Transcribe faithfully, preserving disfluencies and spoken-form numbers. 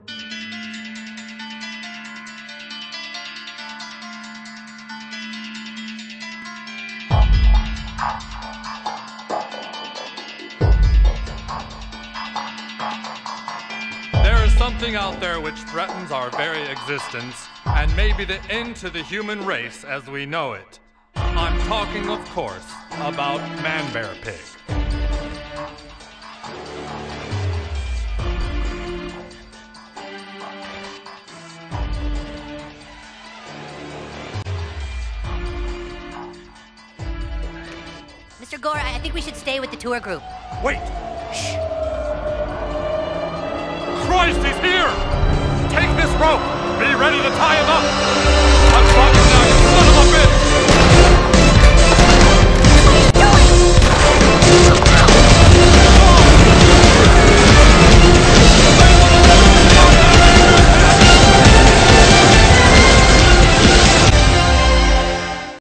There is something out there which threatens our very existence and may be the end to the human race as we know it. I'm talking, of course, about Manbearpig. Mister Gore, I think we should stay with the tour group. Wait! Shh! Christ, he's here! Take this rope! Be ready to tie him up! Touch button!